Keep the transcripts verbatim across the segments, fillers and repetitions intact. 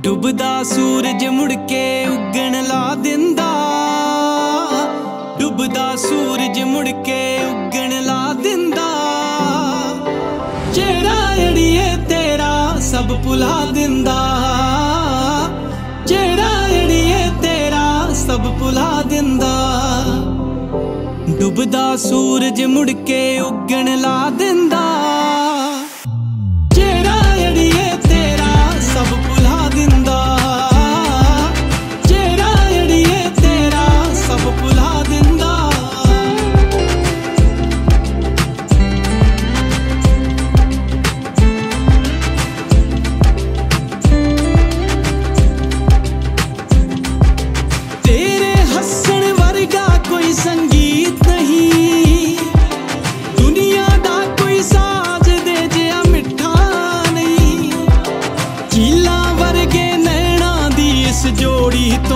डुबदा सूरज मुड़ के उगण ला दिंदा, डुबदा सूरज मुड़ के उगण ला दिंदा। चेहरा अड़िए तेरा सब भुला दिंदा, चेहरा अड़िए तेरा सब भुला दिंदा। डुबदा सूरज मुड़ के उगण ला दिंदा, चेहरा अड़िए तेरा सब भुला दिंदा, चेहरा अड़िए तेरा सब भुला दिंदा। तेरे हसन वर्गा कोई संगीत नहीं, दुनिया दा कोई साज दे जिया मिठा नहीं। चीला वर्गे नैना दी इस जोड़ी तो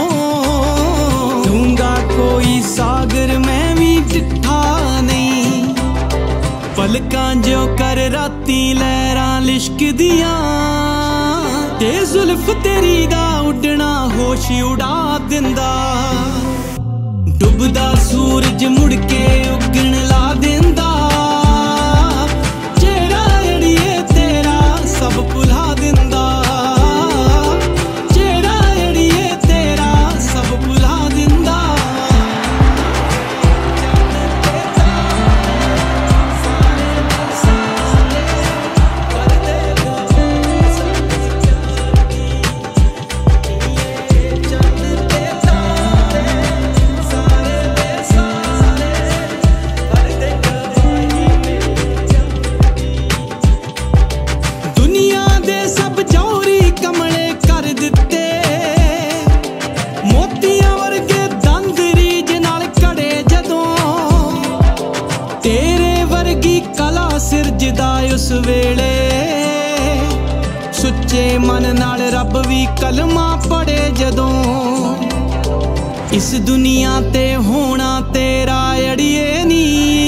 दूंगा कोई सागर मैं भी डिठा नहीं। पलकां जो कर राती लहरां लिश्क दियां, ते जुल्फ तेरी दा उड़ना होश उड़ा दिंदा। डुबदा सूरज मुड़ के उगण ला दिंदा, चेहरा अड़िए तेरा सब भुला दिंदा, चेहरा अड़िए तेरा सब भुला दिंदा। दुनिया दे सब जौहरी कमले कर दिते, मोतियां वर्गे दंद रीज नाल कड़े जदों। तेरे वर्गी कला सिरजदा उस वेले, सुच्चे मन नाल रब भी कलमा पढ़े जदों। इस दुनिया ते होना तेरा अड़िए नी,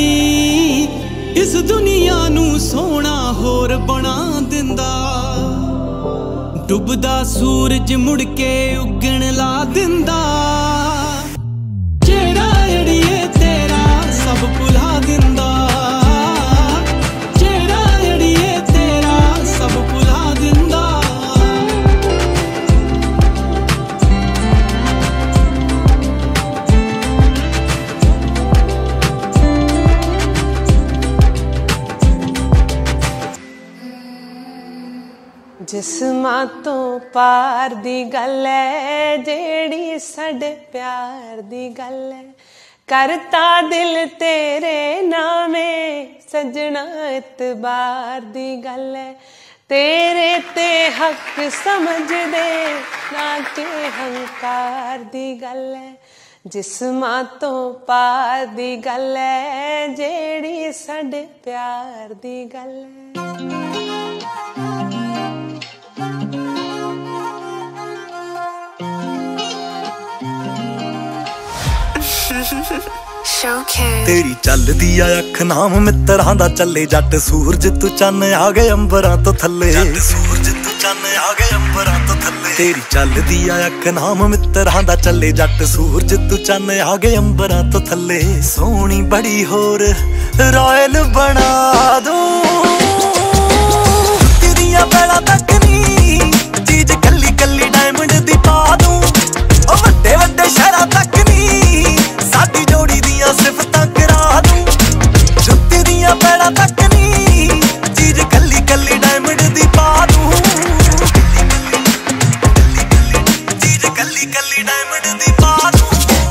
इस दुनिया नू सोना होर बना दिंदा। डुबदा सूरज मुड़ के उगण ला दिंदा, चेहरा अड़िए तेरा सब भुला दिंदा, चेहरा अड़िए तेरा सब भुला दिंदा। जिस्मां तो पार दी गल है, जेड़ी साडे प्यार दी गल है। करता दिल तेरे नामे सजना इतबार दी गल है। तेरे ते हक समझ दे ना के हंकार दी गल है। जिस्मां तो पार दी गल है, जेड़ी साडे प्यार दी गल है। तेरी चलदी आ अख नाम मित्रां दा चले। जट सूरज तू चन्न आ गए अंबरां तो थल्ले, जट सूरज तू चन्न आ गए अंबरां तो थल्ले। तेरी चलदी आ अख नाम मित्रां दा चले। जट सूरज तू चन्न आ गए अंबरां तो थल्ले। सोहनी बड़ी होर रॉयल बना दूं, तेरियां पैड़ा तक नी चीज कल्ली कल्ली डायमंड दी पा दूं। ओ वड्डे वड्डे शहरां तक नी साडी जोड़ी दियां सिफतां करा दूं। जुत्ती दियां पैड़ा तक नी चीज कल्ली कल्ली डायमंड दी पा दूं। चीज कल्ली कल्ली डायमंड दी पा दूं।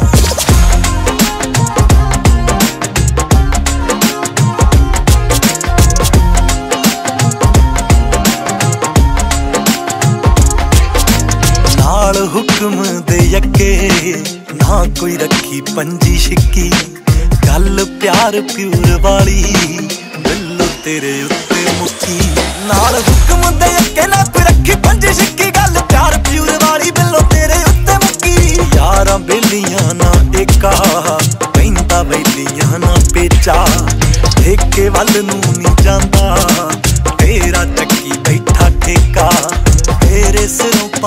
नाल हुक्म दे यके ना कोई रखी पंजी शिक्की। गल प्यार प्यूर वाली बिल्लो तेरे उत्ते मुक्की। नाल हुक्म दे यके ना कोई रखी पंजी शिक्की। गल प्यार प्यूर वाली बिल्लो तेरे उत्ते मुक्की। यारां बेलियां ना एका पैंदा बेलियां ना पेचा। ठेके वल नू नी जांदा तेरा चक्की बैठा ठेका। तेरे सिरों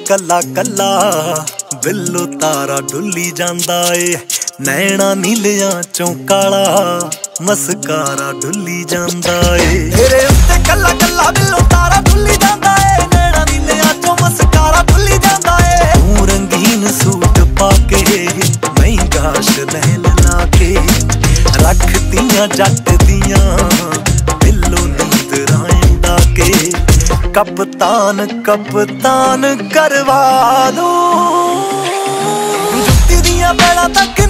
कला कला बिल्लो तारा डुली जांदा ए नैना नीलियां चों काला मस्कारा डुली जांदा ए तेरे उत्ते कला कला बिल्लो तारा डुली जांदा ए नैना नीलियां चों मस्कारा डुली जांदा ए तू रंगीन सूट पाके महंगा शनैल लाके रखदियां जट दियां बिल्लो नींद राएं डाके कप्तान कप्तान करवा दूं जुत्ती दियां पैड़ां तक